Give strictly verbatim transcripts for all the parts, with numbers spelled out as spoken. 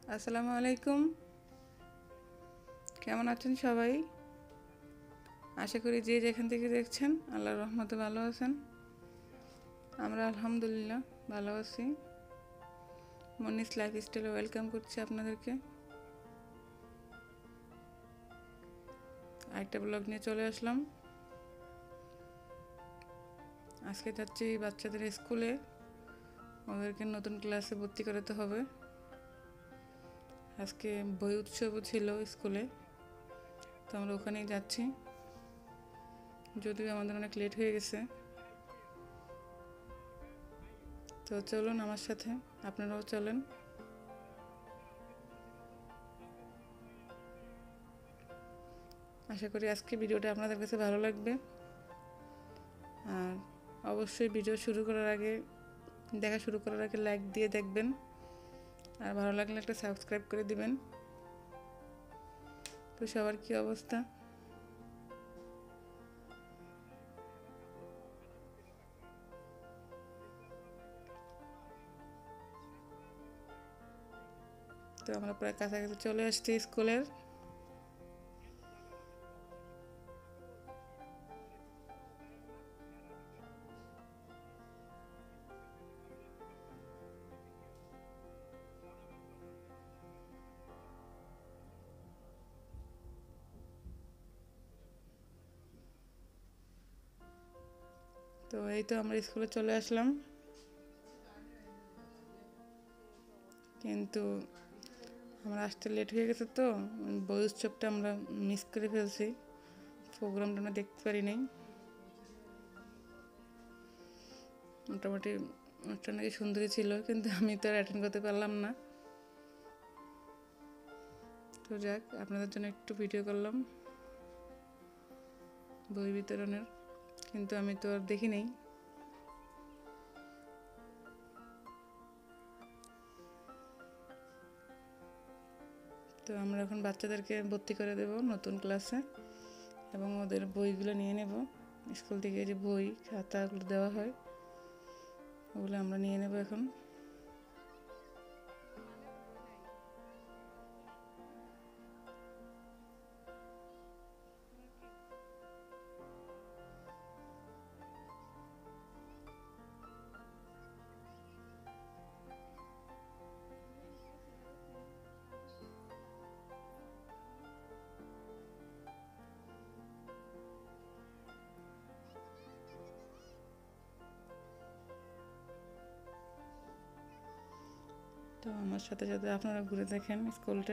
আসসালামু আলাইকুম। কেমন আছেন সবাই? আশা করি যে যেখান থেকে দেখছেন আল্লাহর রহমতে ভালো আছেন। আমরা আলহামদুলিল্লাহ ভালো আছি। মনিস লাইফস্টাইলে ওয়েলকাম করছি আপনাদেরকে। আরেকটা ব্লগ নিয়ে চলে আসলাম। আজকে যাচ্ছি বাচ্চাদের স্কুলে, ওদেরকে নতুন ক্লাসে ভর্তি করাতে হবে। আজকে বই উৎসবও ছিল স্কুলে, তো আমরা ওখানেই যাচ্ছি, যদিও আমাদের অনেক লেট হয়ে গেছে। তো চলুন আমার সাথে, আপনারাও চলেন। আশা করি আজকে ভিডিওটা আপনাদের কাছে ভালো লাগবে। আর অবশ্যই ভিডিও শুরু করার আগে দেখা শুরু করার আগে লাইক দিয়ে দেখবেন, আর ভালো লাগলে একটা সাবস্ক্রাইব করে দিবেন। তো সবার কি অবস্থা? তো আমরা প্রায় কাছাকাছি চলে আসছি স্কুলের। তো এই তো আমরা স্কুলে চলে আসলাম, কিন্তু আমরা আসতে লেট হয়ে গেছে, তো বই উৎসবটা আমরা মিস করে ফেলছি, প্রোগ্রামটা আমরা দেখতে পারি নাই। মোটামুটি অনুষ্ঠান নাকি সুন্দরই ছিল, কিন্তু আমি তো আর অ্যাটেন্ড করতে পারলাম না। তো যাক, আপনাদের জন্য একটু ভিডিও করলাম বই বিতরণের, কিন্তু আমি তো আর দেখি নাই। তো আমরা এখন বাচ্চাদেরকে ভর্তি করে দেব নতুন ক্লাসে, এবং ওদের বইগুলো নিয়ে নেব। স্কুল থেকে যে বই খাতাগুলো দেওয়া হয়, ওগুলো আমরা নিয়ে নেব এখন। তো আমার সাথে সাথে আপনারা ঘুরে দেখেন স্কুলটা।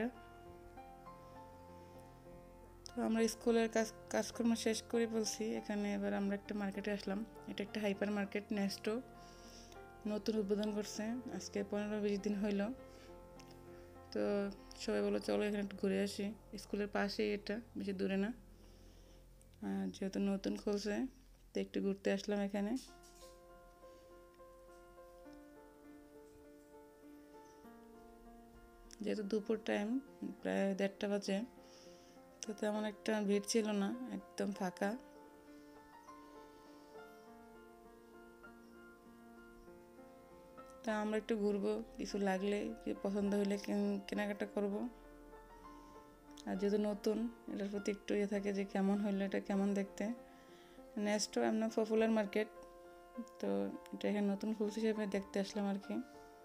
তো আমরা স্কুলের কাজ কাজকর্ম শেষ করে বলছি, এখানে এবার আমরা একটা মার্কেটে আসলাম। এটা একটা হাইপার মার্কেট, নেস্টো নতুন উদ্বোধন করছে, আজকে পনেরো বিশ দিন হইল। তো সবাই বলো চলো এখানে একটু ঘুরে আসি। স্কুলের পাশেই এটা, বেশি দূরে না। আর যেহেতু নতুন খুলছে, তো একটু ঘুরতে আসলাম এখানে। যেহেতু দুপুর টাইম, প্রায় দেড়টা বাজে, তো তেমন একটা ভিড় ছিল না, একদম ফাঁকা। তা আমরা একটু ঘুরবো, কিছু লাগলে কি পছন্দ হলে কেনাকাটা করব। আর যেহেতু নতুন, এটার প্রতি একটু ইয়ে থাকে যে কেমন হইলো, এটা কেমন দেখতে। নেক্সটও এমন পপুলার মার্কেট, তো এটা এখানে নতুন খুলছে হিসেবে দেখতে আসলাম আর কি।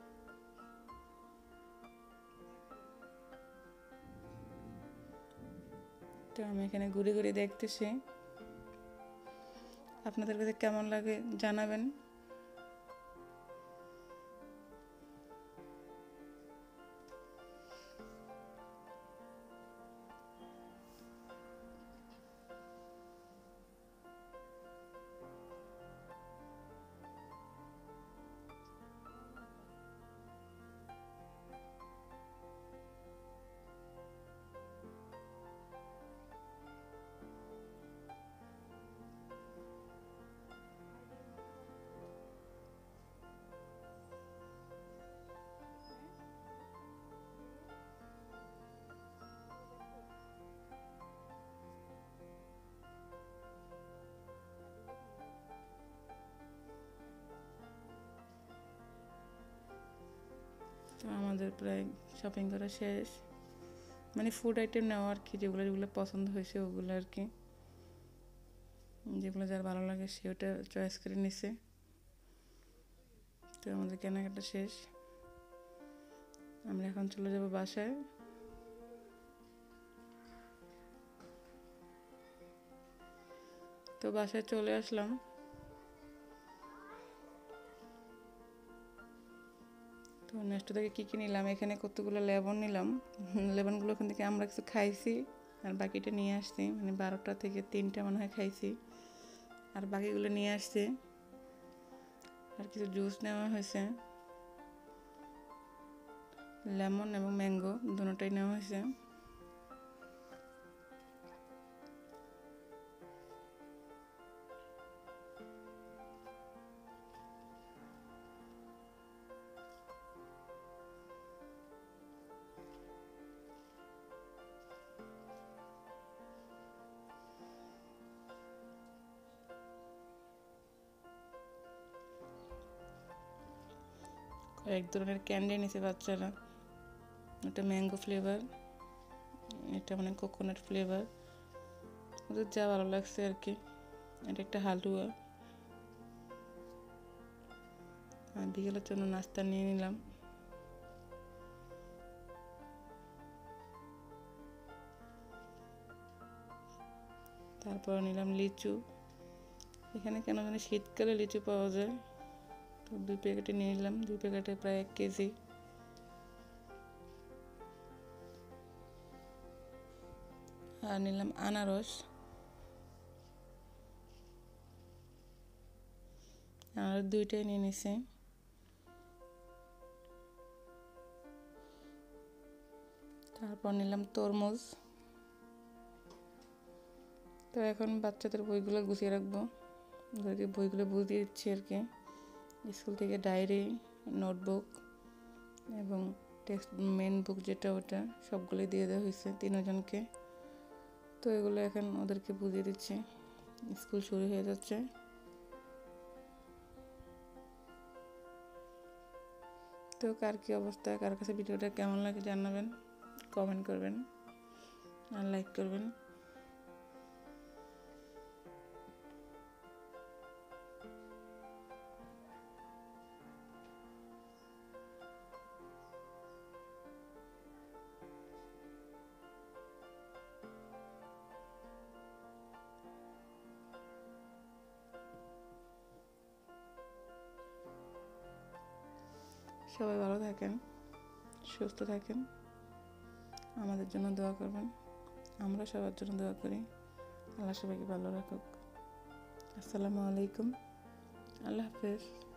তো আমি এখানে ঘুরে ঘুরে দেখতেছি, আপনাদের কাছে কেমন লাগে জানাবেন। আমাদের প্রায় শপিং করা শেষ, মানে ফুড আইটেম নেওয়া আর কি, যেগুলো যেগুলো পছন্দ হয়েছে ওগুলো আর কি, যেগুলো যার ভালো লাগে সে ওটা চয়েস করে নিছে। তো আমাদের কেনাকাটা শেষ, আমরা এখন চলে যাব বাসায়। তো বাসায় চলে আসলাম। তো নেক্সট থেকে কী কী নিলাম, এখানে কতগুলো লেবন নিলাম, লেবনগুলো ওখান থেকে আমরা কিছু খাইছি আর বাকিটা নিয়ে আসছি, মানে বারোটা থেকে তিনটা মনে হয় খাইছি, আর বাকিগুলো নিয়ে আসছি। আর কিছু জুস নেওয়া হয়েছে, লেমন এবং ম্যাঙ্গো দুটোটাই নেওয়া হয়েছে। এক ধরনের ক্যান্ডি নিছে বাচ্চারা, এটা ম্যাঙ্গো ফ্লেভার, এটা মানে কোকোনাট ফ্লেভার, ওদের যা ভালো লাগছে আর কি। এটা একটা হালুয়া, আর বিকেলের জন্য নাস্তা নিয়ে নিলাম। তারপর নিলাম লিচু, এখানে কেন জানি শীতকালে লিচু পাওয়া যায়, তো দুই প্যাকেটে নিয়ে নিলাম, দুই প্যাকেটে প্রায় এক কেজি। আর নিলাম আনারস, আর দুইটাই নিয়ে নিছি। তারপর নিলাম তরমুজ। তো এখন বাচ্চাদের বইগুলো গুছিয়ে রাখবো, ওদেরকে বইগুলো বুঝিয়ে দিচ্ছি আর কি। স্কুল থেকে ডায়েরি, নোটবুক এবং টেক্সট মেন বুক যেটা ওটা সবগুলোই দিয়ে দেওয়া হয়েছে তিনজনকে। তো এগুলো এখন ওদেরকে বুঝিয়ে দিচ্ছি, স্কুল শুরু হয়ে যাচ্ছে। তো কার কী অবস্থা, কার কাছে ভিডিওটা কেমন লাগে জানাবেন, কমেন্ট করবেন আর লাইক করবেন। সবাই ভালো থাকেন, সুস্থ থাকেন, আমাদের জন্য দোয়া করবেন, আমরা সবার জন্য দোয়া করি। আল্লাহ সবাইকে ভালো রাখুক। আসসালামু আলাইকুম, আল্লাহ হাফেজ।